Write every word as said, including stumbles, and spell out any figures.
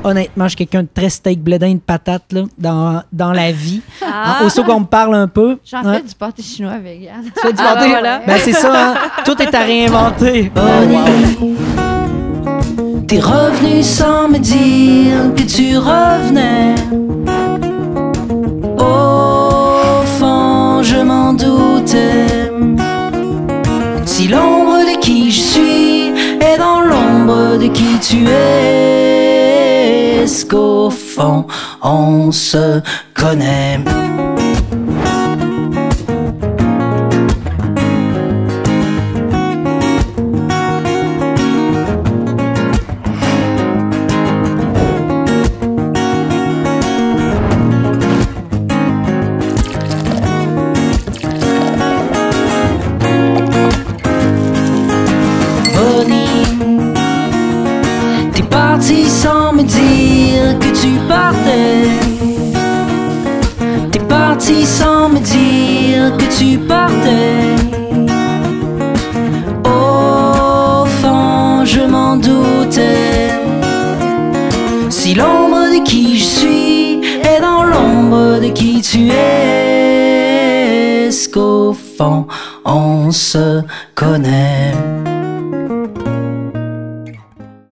honnêtement, je suis quelqu'un de très steak, bledin de patate là, dans, dans la vie. Ah. Hein, Aussitôt qu'on me parle un peu. J'en hein, fais du pâté chinois vegan. Tu fais du Ah, pâté? ben voilà. Ben, c'est ça, hein? Tout est à réinventer. Bonnie, t'es revenu sans me dire que tu revenais. Au fond, je m'en doutais. Si l'ombre de qui je suis est dans l'ombre de qui tu es, est-ce qu'au fond, on se connaît? T'es parti sans me dire que tu partais. T'es parti sans me dire que tu partais. Au fond, je m'en doutais. Si l'ombre de qui je suis est dans l'ombre de qui tu es, est-ce qu'au fond, on se connaît?